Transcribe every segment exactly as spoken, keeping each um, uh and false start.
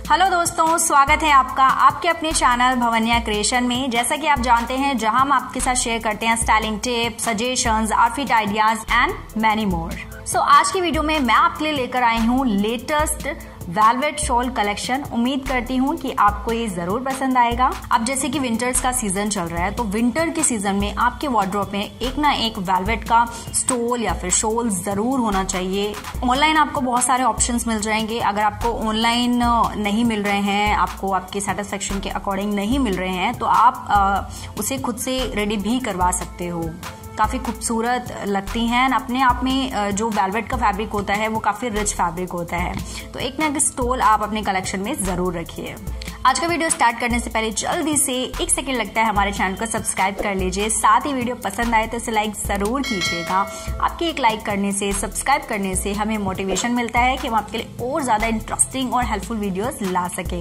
Hello दोस्तों, स्वागत है आपका आपके अपने चैनल भवन्या क्रिएशन में। जैसा कि आप जानते हैं, जहां हम आपके साथ शेयर करते हैं styling tips, suggestions, outfit ideas and many more. So आज की वीडियो में मैं आपके लिए लेकर आई हूँ लेटेस्ट वेलवेट शॉल कलेक्शन। उम्मीद करती हूँ कि आपको ये जरूर पसंद आएगा। अब जैसे कि विंटर्स का सीजन चल रहा है, तो विंटर के सीजन में आपके वार्डरोब में एक ना एक वेलवेट का स्टोल या फिर शॉल जरूर होना चाहिए। ऑनलाइन आपको बहुत सारे ऑप्शंस मिल जाएंगे। अगर आपको ऑनलाइन नहीं मिल रहे हैं, आपको आपके सेटिस्फेक्शन के अकॉर्डिंग नहीं मिल रहे हैं, तो आप आ, उसे खुद से रेडी भी करवा सकते हो। काफ़ी खूबसूरत लगती हैं। अपने आप में जो वेलवेट का फैब्रिक होता है वो काफ़ी रिच फैब्रिक होता है। तो एक ना एक स्टोल आप अपने कलेक्शन में ज़रूर रखिए। आज का वीडियो स्टार्ट करने से पहले जल्दी से एक सेकंड लगता है हमारे चैनल को सब्सक्राइब कर लीजिए। साथ ही वीडियो पसंद आए तो इसे लाइक ज़रूर कीजिएगा। आपके एक लाइक करने से, सब्सक्राइब करने से हमें मोटिवेशन मिलता है कि हम आपके लिए और ज़्यादा इंटरेस्टिंग और हेल्पफुल वीडियोज़ ला सकें।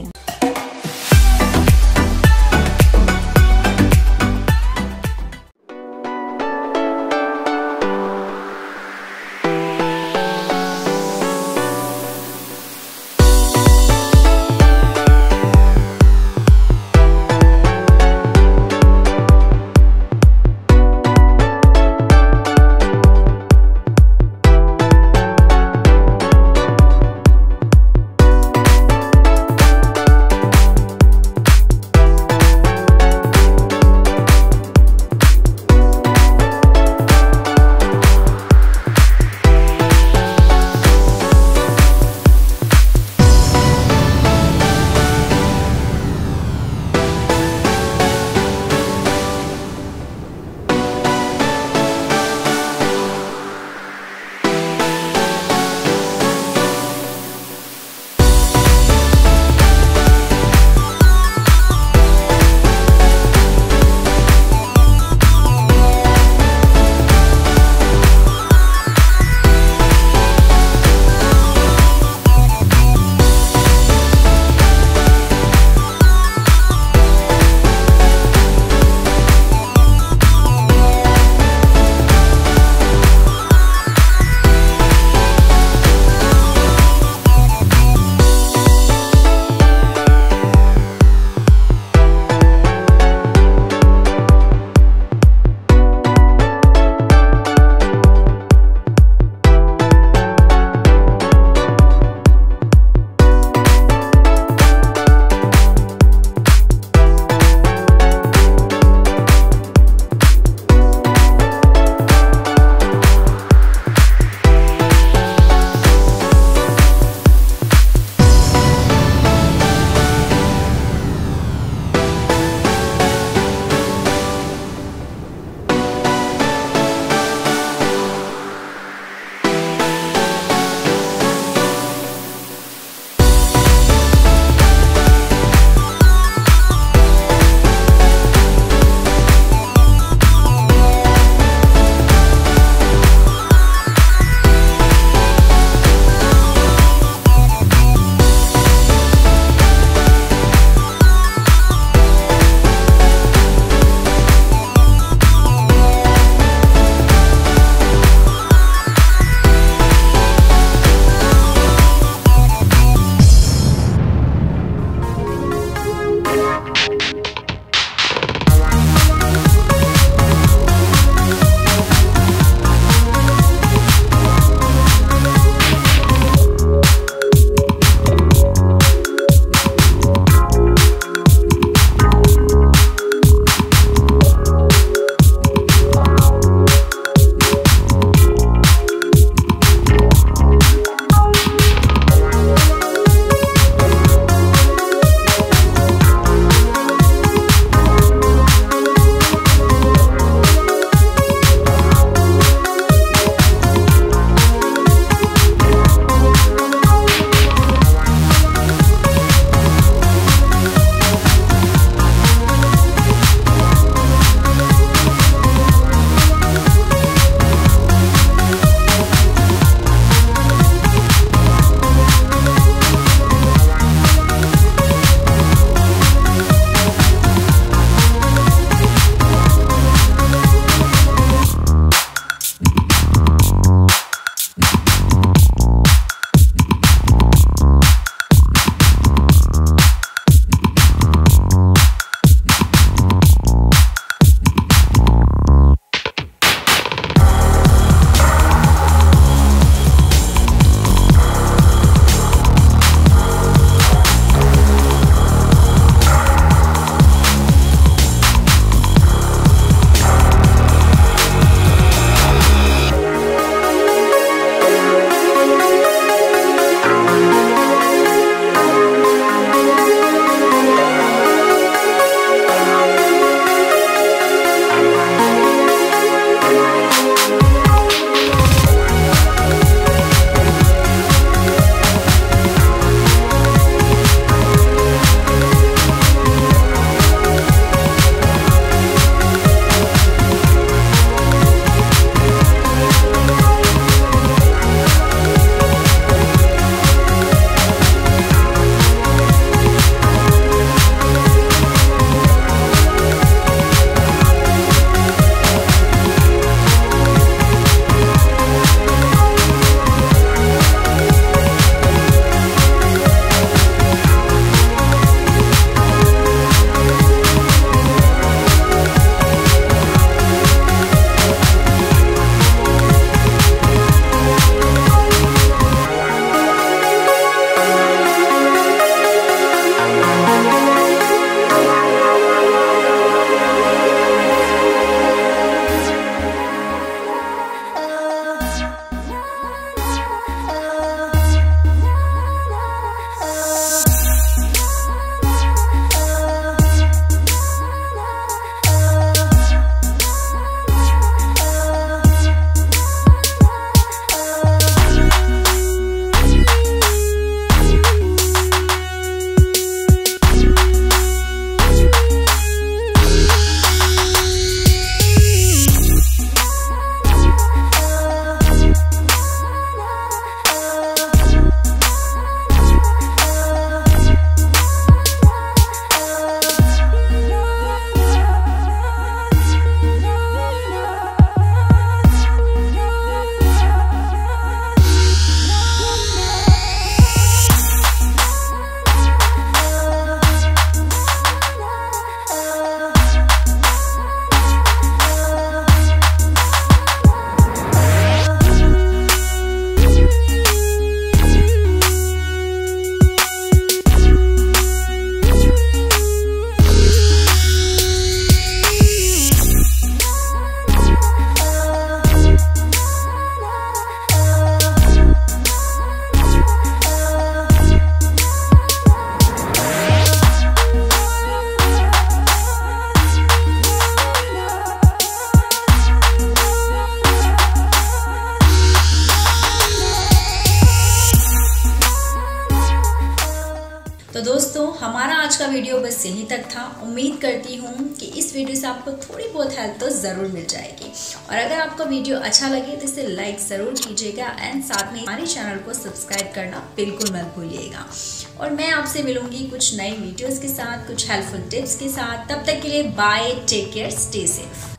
तो दोस्तों हमारा आज का वीडियो बस यहीं तक था। उम्मीद करती हूँ कि इस वीडियो से आपको थोड़ी बहुत हेल्प तो ज़रूर मिल जाएगी। और अगर आपको वीडियो अच्छा लगे तो इसे लाइक ज़रूर कीजिएगा एंड साथ में हमारे चैनल को सब्सक्राइब करना बिल्कुल मत भूलिएगा। और मैं आपसे मिलूंगी कुछ नई वीडियोज़ के साथ, कुछ हेल्पफुल टिप्स के साथ। तब तक के लिए bye, take care, stay safe.